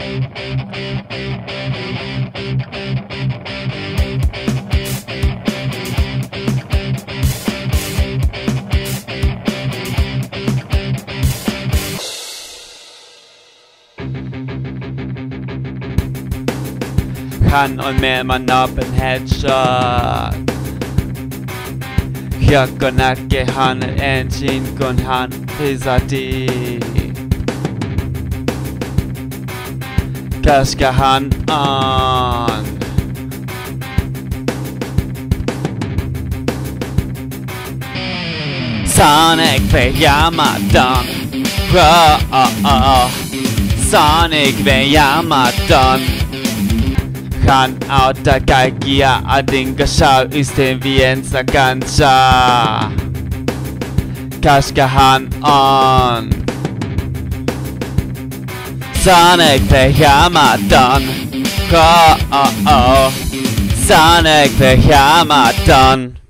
Han og med man up en headshot. Hyökkö näkee hänet ensin kun hän pisati. Koska hän on. Sonic vejamaton. Sonic vejamaton. Hän auttaa kaikkia ahdingossa ystäviensä kanssa. Koska hän on Sonic vejamaton. Sonic vejamaton.